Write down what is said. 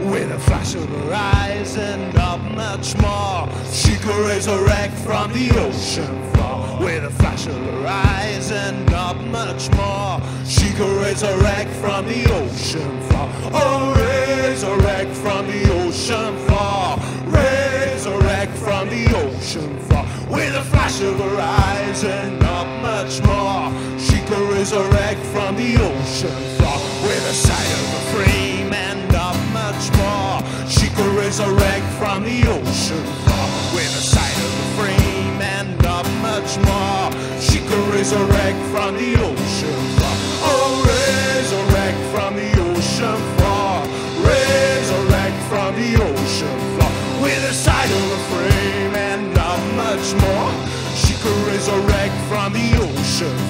With a flash of her eyes and not much more, she could resurrect from the ocean floor. With a flash of her eyes and not much more, she could resurrect from the ocean floor. Oh, resurrect from the ocean floor. Resurrect from the ocean floor. With a flash of her eyes and not much more, she could resurrect from the ocean floor. With a sight of a frame and not much more, she could resurrect from the ocean floor. With a sight of a frame and not much more, she could resurrect from the ocean floor. Oh, resurrect from the ocean floor. Resurrect from the ocean floor. With a sight of a frame and not much more, she could resurrect from the ocean floor.